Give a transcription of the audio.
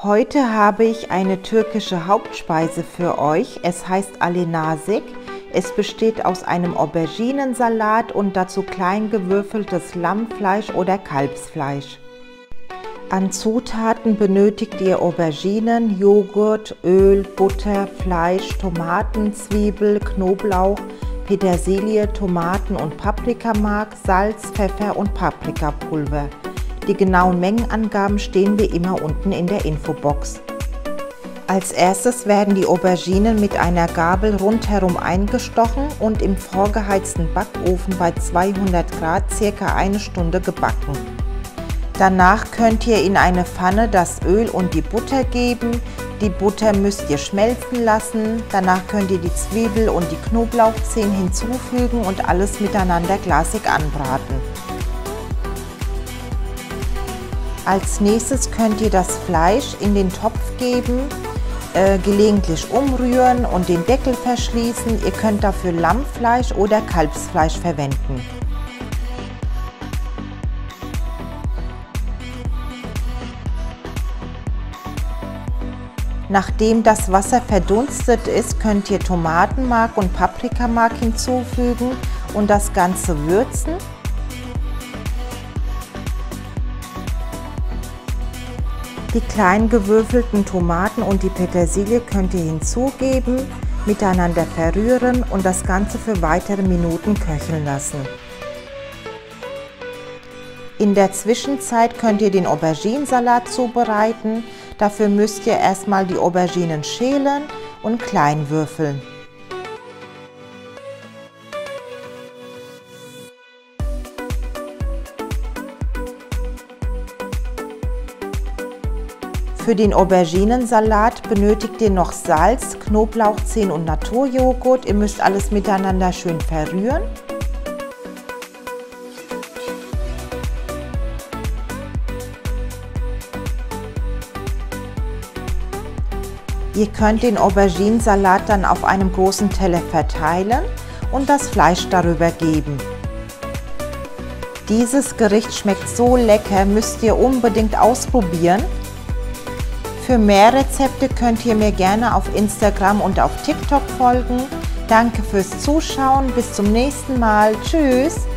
Heute habe ich eine türkische Hauptspeise für euch. Es heißt Alenasik. Es besteht aus einem Auberginensalat und dazu klein gewürfeltes Lammfleisch oder Kalbsfleisch. An Zutaten benötigt ihr Auberginen, Joghurt, Öl, Butter, Fleisch, Tomaten, Zwiebel, Knoblauch, Petersilie, Tomaten und Paprikamark, Salz, Pfeffer und Paprikapulver. Die genauen Mengenangaben stehen wie immer unten in der Infobox. Als erstes werden die Auberginen mit einer Gabel rundherum eingestochen und im vorgeheizten Backofen bei 200 Grad ca. 1 Stunde gebacken. Danach könnt ihr in eine Pfanne das Öl und die Butter geben. Die Butter müsst ihr schmelzen lassen. Danach könnt ihr die Zwiebel und die Knoblauchzehen hinzufügen und alles miteinander glasig anbraten. Als nächstes könnt ihr das Fleisch in den Topf geben, gelegentlich umrühren und den Deckel verschließen. Ihr könnt dafür Lammfleisch oder Kalbsfleisch verwenden. Nachdem das Wasser verdunstet ist, könnt ihr Tomatenmark und Paprikamark hinzufügen und das Ganze würzen. Die klein gewürfelten Tomaten und die Petersilie könnt ihr hinzugeben, miteinander verrühren und das Ganze für weitere Minuten köcheln lassen. In der Zwischenzeit könnt ihr den Auberginensalat zubereiten. Dafür müsst ihr erstmal die Auberginen schälen und klein würfeln. Für den Auberginensalat benötigt ihr noch Salz, Knoblauchzehen und Naturjoghurt. Ihr müsst alles miteinander schön verrühren. Ihr könnt den Auberginensalat dann auf einem großen Teller verteilen und das Fleisch darüber geben. Dieses Gericht schmeckt so lecker, müsst ihr unbedingt ausprobieren. Für mehr Rezepte könnt ihr mir gerne auf Instagram und auf TikTok folgen. Danke fürs Zuschauen, bis zum nächsten Mal. Tschüss!